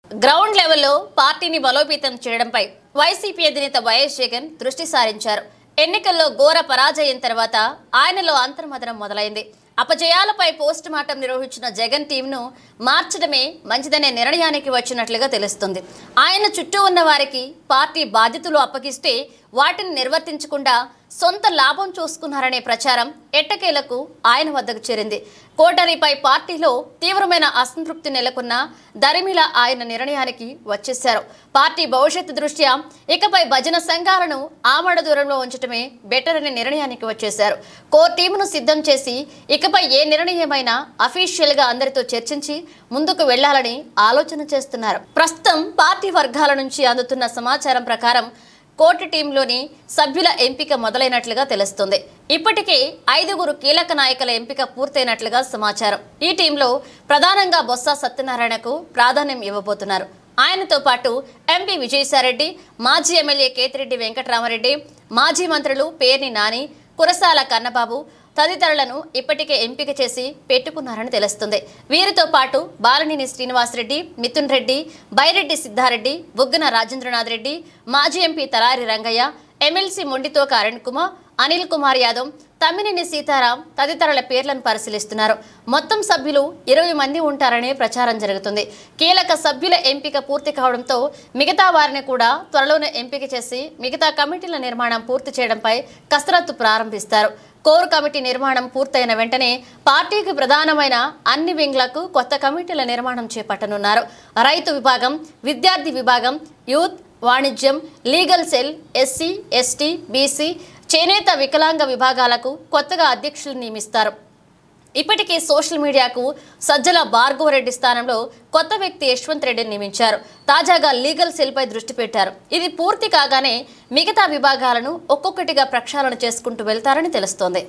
Ground లెవెల్లో పార్టీని బలోపేతం చేయడంపై వైసీపీ అధినేత వైఎస్ జగన్ దృష్టి సారించారు. ఎన్నికల్లో ఘోర పరాజయం తర్వాత ఆయనలో అంతర్మదనం మొదలైంది. అపజయాలపై పోస్ట్ మార్టం నిర్వహించిన జగన్ టీంను మార్చడమే మంచిదనే నిర్ణయానికి వచ్చినట్లుగా తెలుస్తుంది. ఆయన చుట్టూ ఉన్న వారికి పార్టీ బాధ్యతలు అప్పగిస్తే వాటిని నిర్వర్తించకుండా సొంత లాభం చూసుకున్నారనే ప్రచారం ఎట్టకేలకు ఆయన వద్దకు చేరింది. కోటరీపై పార్టీలో తీవ్రమైన అసంతృప్తి నెలకొన్న దరిమిలా ఆయన నిర్ణయానికి వచ్చేశారు. పార్టీ భవిష్యత్తు దృష్ట్యా ఇకపై భజన సంఘాలను ఆమడ దూరంలో ఉంచడమే బెటర్ అనే నిర్ణయానికి వచ్చేశారు. కోర్ టీమును సిద్ధం చేసి ఇకపై ఏ నిర్ణయమైనా అఫీషియల్ గా అందరితో చర్చించి ముందుకు వెళ్లాలని ఆలోచన చేస్తున్నారు. ప్రస్తుతం పార్టీ వర్గాల నుంచి అందుతున్న సమాచారం ప్రకారం కోర్టు టీంలోని సభ్యుల ఎంపిక మొదలైనట్లుగా తెలుస్తుంది. ఇప్పటికే 5 కీలక నాయకుల ఎంపిక పూర్తయినట్లుగా సమాచారం. ఈ టీంలో ప్రధానంగా బొత్స సత్యనారాయణకు ప్రాధాన్యం ఇవ్వబోతున్నారు. ఆయనతో పాటు ఎంపీ విజయసాయిరెడ్డి, మాజీ ఎమ్మెల్యే కేతిరెడ్డి వెంకటరామరెడ్డి, మాజీ మంత్రులు పేర్ని నాని, కురసాల కన్నబాబు తదితరులను ఇప్పటికే ఎంపిక చేసి పెట్టుకున్నారని తెలుస్తుంది. వీరితో పాటు బాలినేని శ్రీనివాసరెడ్డి, మిథున్ రెడ్డి, బైరెడ్డి సిద్ధారెడ్డి, బుగ్గన రాజేంద్రనాథ్ రెడ్డి, మాజీ ఎంపీ తలారి రంగయ్య, ఎమ్మెల్సీ మొండితోక అరుణ్ కుమార్, అనిల్ కుమార్ యాదవ్, తమ్మినేని సీతారాం తదితరుల పేర్లను పరిశీలిస్తున్నారు. మొత్తం సభ్యులు 20 మంది ఉంటారనే ప్రచారం జరుగుతుంది. కీలక సభ్యుల ఎంపిక పూర్తి కావడంతో మిగతా వారిని కూడా త్వరలోనే ఎంపిక చేసి మిగతా కమిటీల నిర్మాణం పూర్తి చేయడంపై కసరత్తు ప్రారంభిస్తారు. కోర్ కమిటీ నిర్మాణం పూర్తయిన వెంటనే పార్టీకి ప్రధానమైన అన్ని వింగ్లకు కొత్త కమిటీల నిర్మాణం చేపట్టనున్నారు. రైతు విభాగం, విద్యార్థి విభాగం, యూత్, వాణిజ్యం, legal cell, SC, ST, BC, చేనేత, వికలాంగ విభాగాలకు కొత్తగా అధ్యక్షులు నియమిస్తారు. ఇప్పటికే సోషల్ మీడియాకు సజ్జల భార్గవరెడ్డి స్థానంలో కొత్త వ్యక్తి యశ్వంత్ రెడ్డిని నియమించారు. తాజాగా లీగల్ సెల్పై దృష్టి పెట్టారు. ఇది పూర్తి కాగానే మిగతా విభాగాలను ఒక్కొక్కటిగా ప్రక్షాళన చేసుకుంటూ వెళ్తారని తెలుస్తోంది.